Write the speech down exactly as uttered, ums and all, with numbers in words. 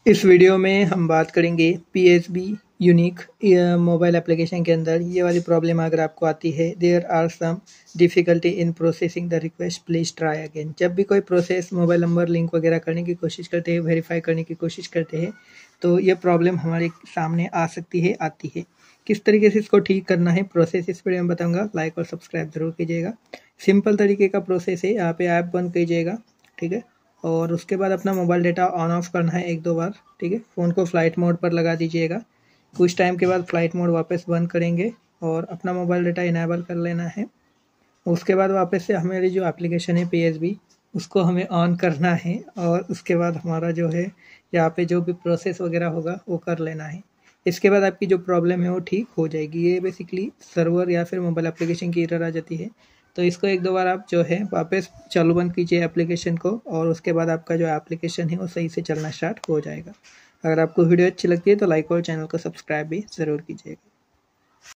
इस वीडियो में हम बात करेंगे P S B unique mobile application के अंदर ये वाली प्रॉब्लम अगर आपको आती है, there are some difficulty in processing the request, please try again. जब भी कोई प्रोसेस मोबाइल नंबर लिंक वगैरह करने की कोशिश करते हैं, वेरीफाई करने की कोशिश करते हैं, तो ये प्रॉब्लम हमारे सामने आ सकती है, आती है। किस तरीके से इसको ठीक करना है प्रोसेस इस वीडियो में बताऊँगा। लाइक और सब्सक्राइब जरूर कीजिएगा। सिंपल तरीके का प्रोसेस है। यहाँ पे ऐप बंद कीजिएगा, ठीक है, और उसके बाद अपना मोबाइल डेटा ऑन ऑफ करना है एक दो बार, ठीक है। फ़ोन को फ्लाइट मोड पर लगा दीजिएगा। कुछ टाइम के बाद फ्लाइट मोड वापस बंद करेंगे और अपना मोबाइल डेटा इनेबल कर लेना है। उसके बाद वापस से हमारी जो एप्लीकेशन है पी एस बी, उसको हमें ऑन करना है और उसके बाद हमारा जो है यहाँ पे जो भी प्रोसेस वगैरह होगा वो कर लेना है। इसके बाद आपकी जो प्रॉब्लम है वो ठीक हो जाएगी। ये बेसिकली सर्वर या फिर मोबाइल एप्लीकेशन की एरर आ जाती है, तो इसको एक दो बार आप जो है वापस चालू बंद कीजिए एप्लीकेशन को, और उसके बाद आपका जो एप्लीकेशन है वो सही से चलना स्टार्ट हो जाएगा। अगर आपको वीडियो अच्छी लगती है तो लाइक और चैनल को सब्सक्राइब भी ज़रूर कीजिएगा।